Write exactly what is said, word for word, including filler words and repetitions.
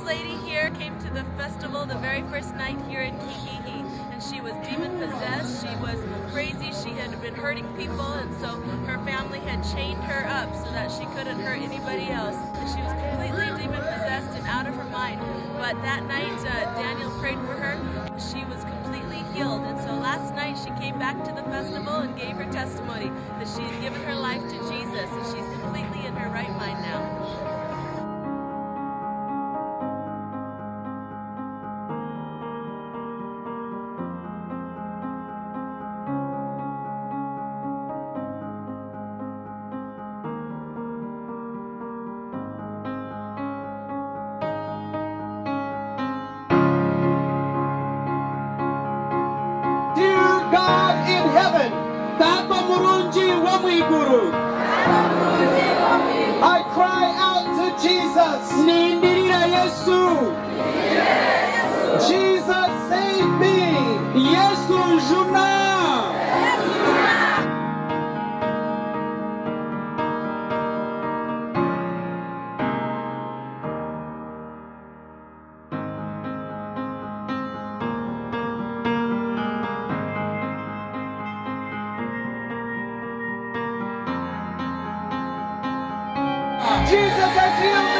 lady here came to the festival the very first night here in Kihihi, and she was demon possessed. She was crazy. She had been hurting people, and so her family had chained her up so that she couldn't hurt anybody else. And she was completely demon possessed and out of her mind. But that night, uh, Daniel prayed for her. She was completely healed, and so last night she came back to the festival and gave her testimony that she had given her life to Jesus, and she's completely in her right mind now. God in heaven, Baba Murunji wa mwiguru, I cry out to Jesus. Nindirira Yesu. Jesus save me. Yesu juna. Jesus has healed me.